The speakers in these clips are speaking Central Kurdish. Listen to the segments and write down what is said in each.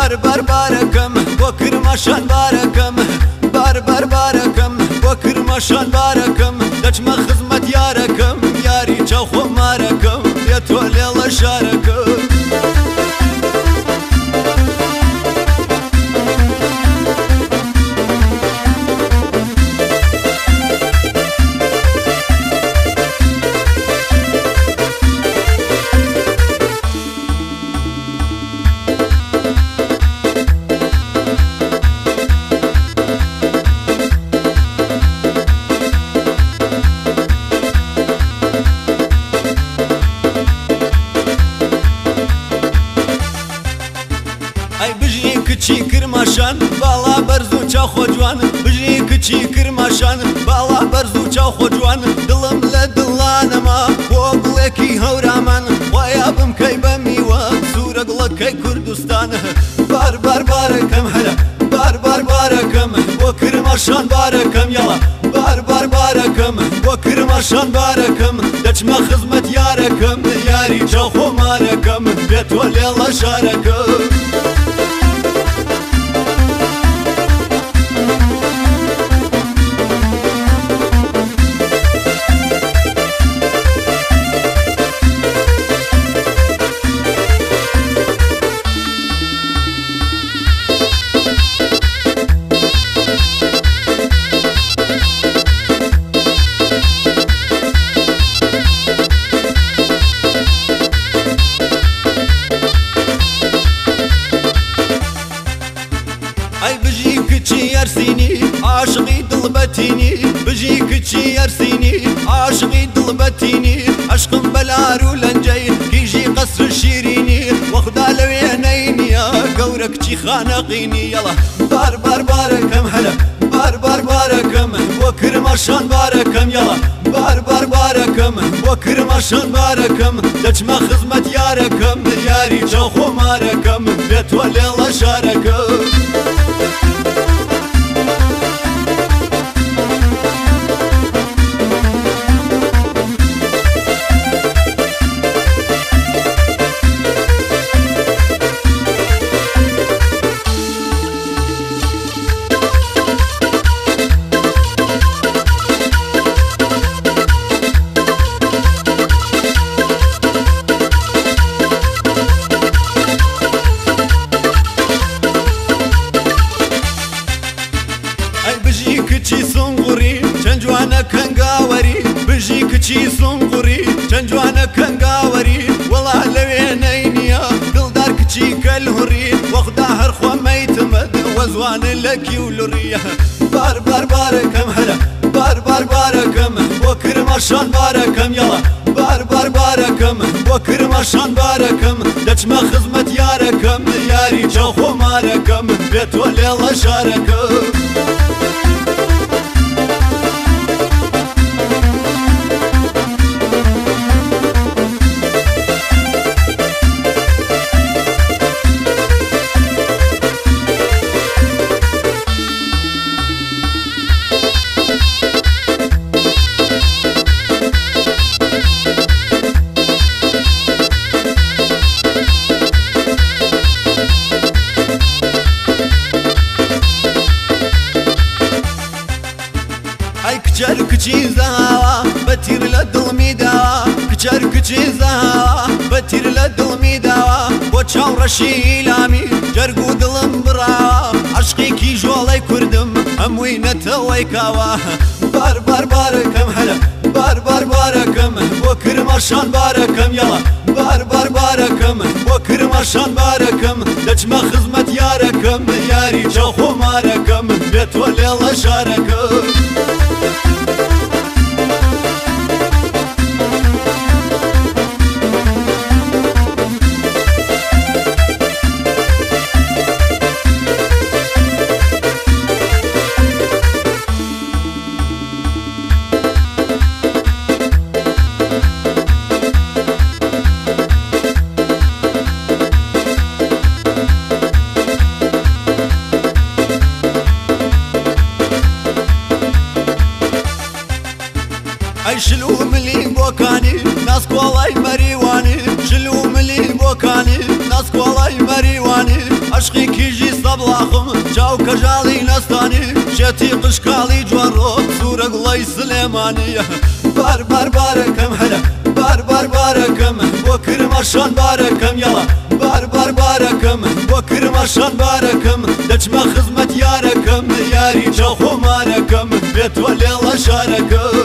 بار باركم بكر مشان باركم بار باركم بكر مشان باركم دچما خدمت ياركم ياري چاخو ماركم يتولي الله شاركم ای بجی کچی کرماشان بالا برزو چا خوجوان بجی کچی کرماشان بالا برزو چا خوجوان دلم لدلانما وقلکی هورامان ويابم كي بميوه سورق لكي كردستان بار باركم هلا بار باركم وكرماشان باركم يلا بار باركم وكرماشان باركم دچما خدمت ياركم ياري چاخو ماركم بيت ولي الله شاركم اي بجي كتشي يرسيني عاشقي طلبتيني بجي كتشي يرسيني عاشقي طلبتيني عشق بلارو لنجي كيجي قصر الشيريني واخدا لوينيني يا قورك تشي خانقيني يلا بار باركم هلا بار باركم وكرماشان باركم يلا بار باركم وكرماشان باركم دچما خدمت ياركم ياري چاخو ماركم بيت ولي الله شاركم بجي كتشي سنغوري چنجوانا كنغاوري بجي كتشي سنغوري چنجوانا كنغاوري والله لوينينيا قلدار كتشي كالهوري واخدا هرخوا ميتمد وزوان لكي ولوريا بار باركم هلا بار باركم وكرماشان باركم يلا بار باركم وكرماشان باركم دچما خدمت ياركم ياري چاخو ماركم بيت ولي الله شاركم كچر كچي زهوا بتير لدلمي دوا كچر كچي زهوا بتير لدلمي دوا وچاو رشي لامي جرگو دلم براوا عشقي كي جولي كردم هموي نتوي كاوا بار باركم هلا بار باركم وكرماشان باركم يلا بار باركم وكرماشان باركم دچما خدمت ياركم ياري چاخو ماركم بيت ولي الله شاركم میرەتی قشقاڵی جوانڕۆ سوورە گوڵی سلێمانیە بار بار بارەکەم هەلە بار بار بارەکەم بۆ کرمەشان بارەکەم یاڵا بار بار بارەکەم بۆ کرمەشان بارەکەم دەچمە خزمەت یارەکەم یاری چاخۆمارەکەم بێتوە لێڵە شارەکەم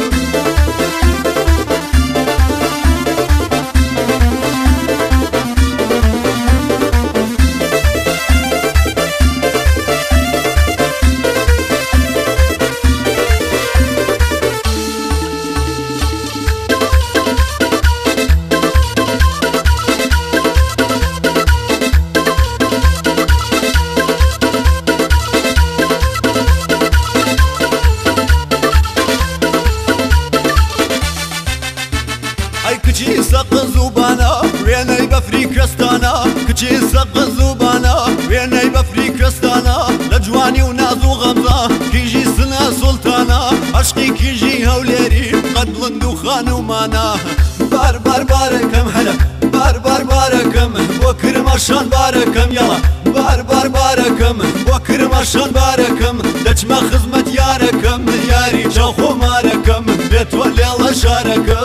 کچی سەقز زوبانە وێنەی بەفری کرستانە کچی سەقز زوبانە وێنەی بەفری کرستانە لە جوانی و ناز و غەمزە کیژی سنە سوڵتانە عەشقی کیژی هەولێری قەد بڵند و خانومانە بار بار بارەکەم هەلە بار بار بارەکەم بۆ کرمەشان بارەکەم یاڵا بار بار بارەکەم بۆ کرمەشان بارەکەم دەچمە خزمەت یارەکەم یاری چاوخۆمارەکەم بێتوە لێڵە شارەکەم